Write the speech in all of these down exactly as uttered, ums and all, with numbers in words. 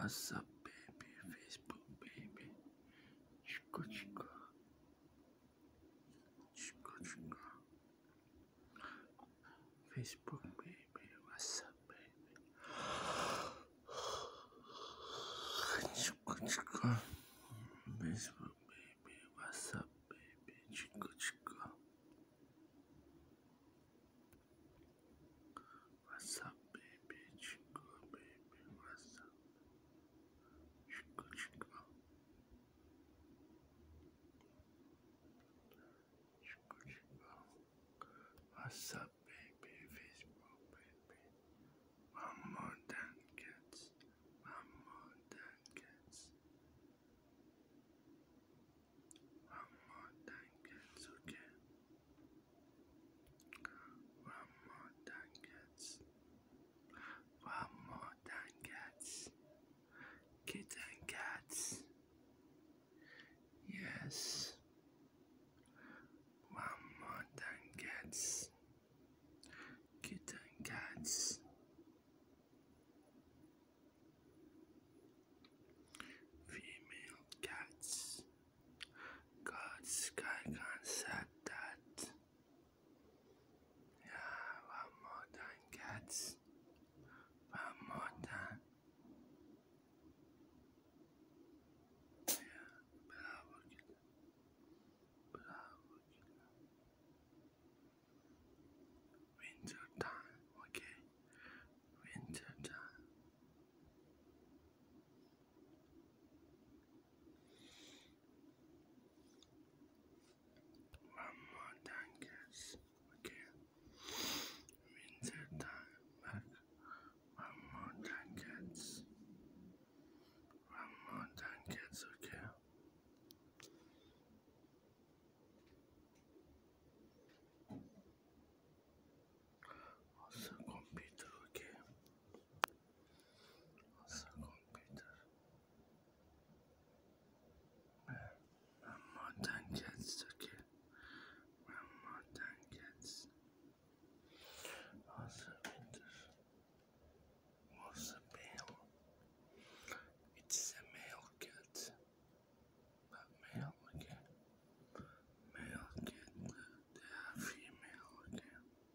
What's up, baby? Facebook, baby. Chico, chico. Chico, chico. Facebook, baby. What's up, baby? Chico, chico. Facebook, baby. What's up, baby? Chico, chico. What's up, baby? Chico, baby. What's up? Chico, chico. Chico, chico. What's up, baby? Facebook, baby. One more than cats. One more than cats. One more than cats, okay? One more than cats. One more than cats. Kitten cats. Yes. One more than cats. Kitten cats. Female cats. God's guy can't said that. Yeah, one more than cats. One more than. Yeah, bravo kid. Bravo kid. Winter time, okay? Winter time. One more than cats, okay? Winter time, back. One more than cats. One more than cats, okay? Also computer, okay? Also computer. Yeah. One more than cats, okay? One more than cats. Also winter. Also male. It's a male cat. But male, okay? Male cat. They are female, okay?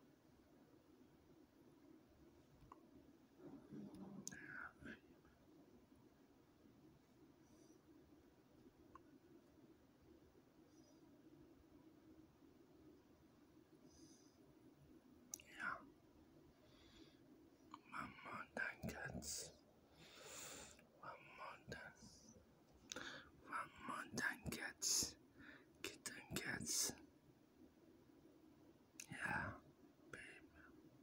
They are female. Yeah. One more than cats. One more than. One more than cats. Kitten cats. Yeah, babe.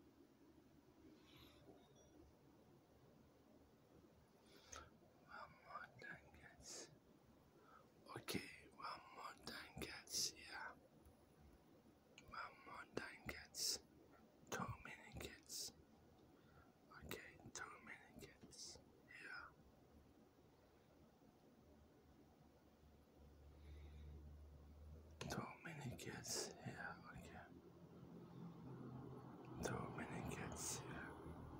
One more than cats. Okay, one more than cats. Yeah. One more than cats. Too many cats. Okay, too many cats. Yeah. Too many cats. Yeah, okay. Too many cats. Yeah.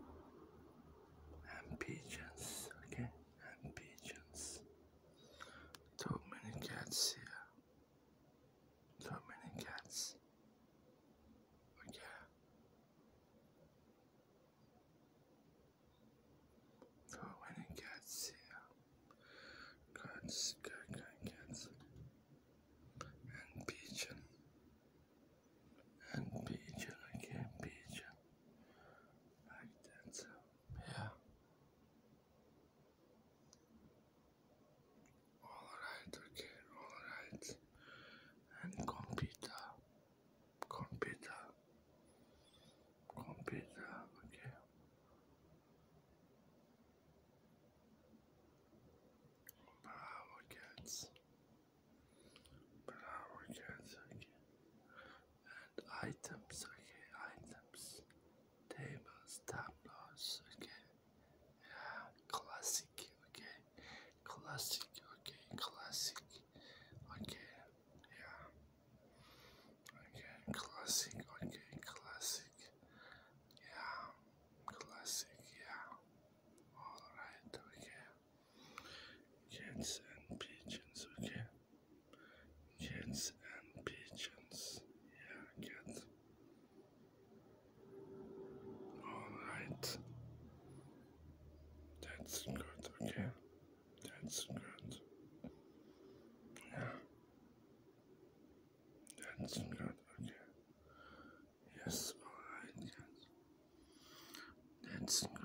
And pigeons. Okay. And pigeons. Too many cats. Yeah. Too many cats. Okay. Too many cats. Yeah. Cats. Cat, cat, cats. And pigeon. And pigeon. Okay. Pigeon. Like that. So, yeah. Alright. Okay. Alright. And computer. Computer. Computer. Okay. Bravo cats. Bravo cats. Okay. And items. Okay. Items. Tables. Tableaus. Okay. Yeah. Classic. Okay. Classic. Okay. Classic. Okay. Yeah. Okay. Classic. Okay. Classic. Yeah. Classic. Yeah. Alright. Okay. That's good, okay. That's good. Yeah. That's good, okay. Yes, alright, yes. That's good.